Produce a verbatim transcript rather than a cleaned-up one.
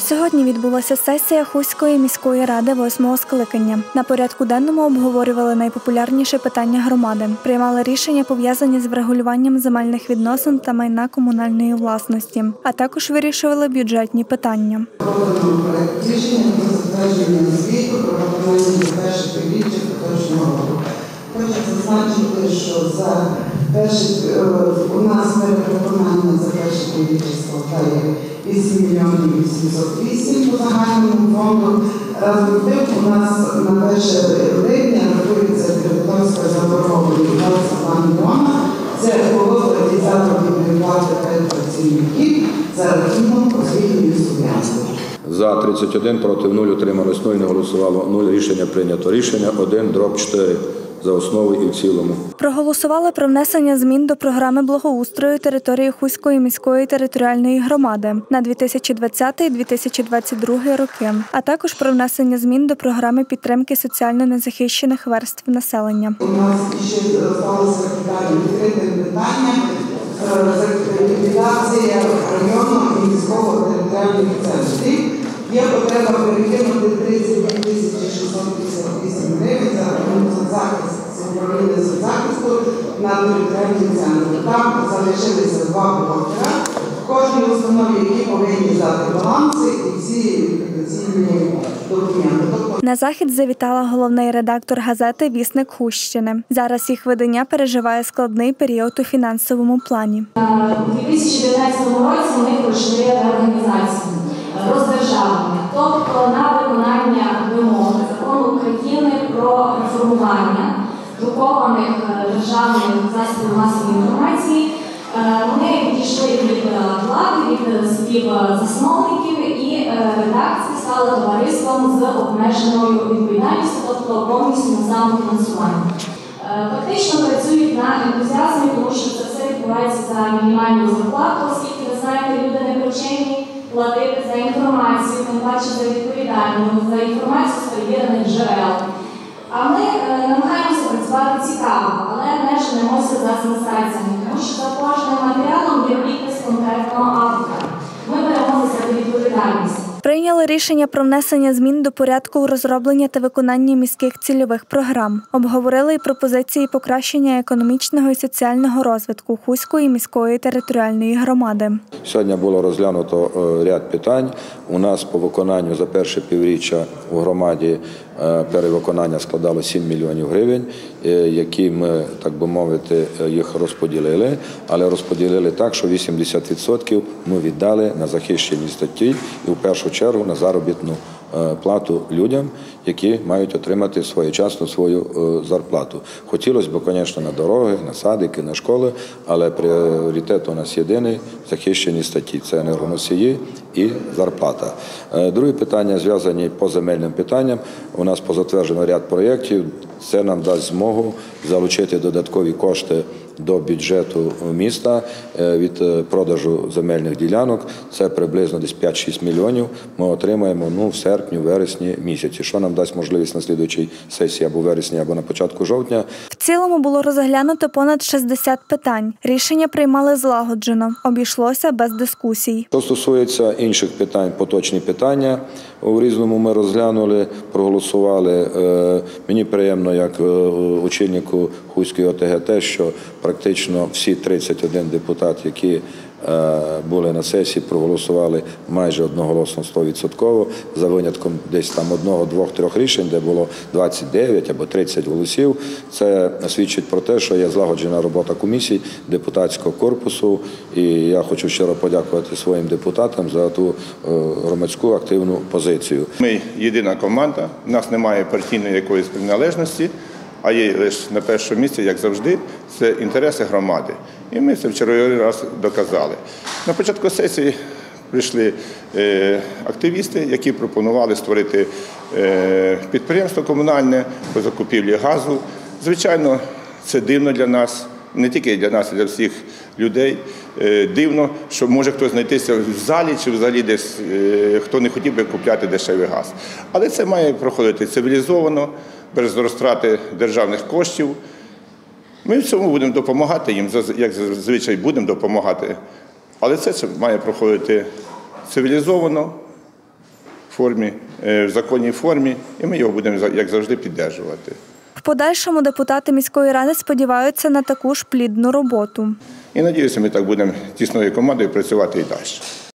Сьогодні відбулася сесія Хуської міської ради восьмого скликання. На порядку денному обговорювали найпопулярніші питання громади, приймали рішення, пов'язані з врегулюванням земельних відносин та майна комунальної власності, а також вирішували бюджетні питання. Рішення про затвердження звіту про виконання за перше півріччя поточного року. Хочу зазначити, що за перші, у нас перевиконання за перше півріччя складає вісім мільйонів вісімсот вісім по загальному фонду. Разом з тим у нас на перше липня рахується кредиторська заборгованість двадцять два мільйона. Це виплати заробітної плати працівників за рахунок освітньої субвенції. За тридцять один, проти нуль, утрималось нуль, не голосувало нуль. Рішення прийнято. Рішення один дроб чотири. За основу і в цілому. Проголосували про внесення змін до програми благоустрою території Хуської міської територіальної громади на дві тисячі двадцятий - дві тисячі двадцять другий роки, а також про внесення змін до програми підтримки соціально незахищених верств населення. У нас ще залишилося відкрите питання ліквідація району і міського територіальних центрів. Є потреба перекинути тридцять дві тисячі шістсот п'ятдесят вісім гривень за рахунок соцзахисту, управління соцзахисту на територіальні центри. Там залишилися два бухгалтера в кожній установі, які повинні здати баланси і всі ліквідаційні документи. На захід завітала головний редактор газети «Вісник Хустщини». Зараз їх видання переживає складний період у фінансовому плані. У дві тисячі дев'ятнадцятому році ми пройшли реорганізацію, роздержавлення, тобто на виконання вимог Закону України про реформування друкованих державних засобів масової інформації. Вони відійшли від влади, від співзасновників, і редакції стали товариством з обмеженою відповідальністю, тобто повністю на самофінансування. Фактично працюють на ентузіазмі, тому що це все відбувається за мінімальну зарплату, оскільки, ви знаєте, люди не привчені платити за інформацію, тим паче за відповідальну, за інформацію з перевірених джерел. А ми е, намагаємося працювати цікаво, але не женемося за сенсаціями, тому що за кожним матеріалом є підпис конкретного автора. Ми беремо на себе відповідальність. Прийняли рішення про внесення змін до порядку розроблення та виконання міських цільових програм. Обговорили і пропозиції покращення економічного і соціального розвитку Хуської міської територіальної громади. Сьогодні було розглянуто ряд питань. У нас по виконанню за перше півріччя у громаді перевиконання складало сім мільйонів гривень, які ми, так би мовити, їх розподілили, але розподілили так, що вісімдесят відсотків ми віддали на захищені статті і в першу чергу на заробітну плату людям, які мають отримати своєчасно свою зарплату. Хотілося б, звісно, на дороги, на садики, на школи, але пріоритет у нас єдиний – захищені статті. Це енергоносії і зарплата. Друге питання зв'язані по земельним питанням. У нас позатверджено ряд проєктів. Це нам дасть змогу залучити додаткові кошти до бюджету міста від продажу земельних ділянок. Це приблизно десь п'ять-шість мільйонів ми отримаємо ну, в серпні-вересні місяці, що нам дасть можливість на слідуючій сесії або вересні, або на початку жовтня. В цілому було розглянуто понад шістдесят питань. Рішення приймали злагоджено, обійшлося без дискусій. Що стосується інших питань, поточні питання, у Різному ми розглянули, проголосували. Мені приємно, як очільнику Хуської О Те Ге, те, що практично всі тридцять один депутат, які були на сесії, проголосували майже одноголосно сто відсотків, за винятком десь там одного, двох, трьох рішень, де було двадцять дев'ять або тридцять голосів. Це свідчить про те, що є злагоджена робота комісій, депутатського корпусу, і я хочу щиро подякувати своїм депутатам за ту громадську активну позицію. Ми єдина команда, у нас немає партійної якоїсь приналежності, а є лише на першому місці, як завжди, це інтереси громади. І ми це в черговий раз доказали. На початку сесії прийшли активісти, які пропонували створити підприємство комунальне по закупівлі газу. Звичайно, це дивно для нас, не тільки для нас, а для всіх людей. Дивно, що може хтось знайтися в залі чи взагалі десь, хто не хотів би купляти дешевий газ. Але це має проходити цивілізовано, без розтрати державних коштів. Ми в цьому будемо допомагати їм, як зазвичай будемо допомагати. Але це має проходити цивілізовано, формі, в законній формі, і ми його будемо, як завжди, підтримувати. В подальшому депутати міської ради сподіваються на таку ж плідну роботу. І, надіюся, ми так будемо тісною командою працювати і далі.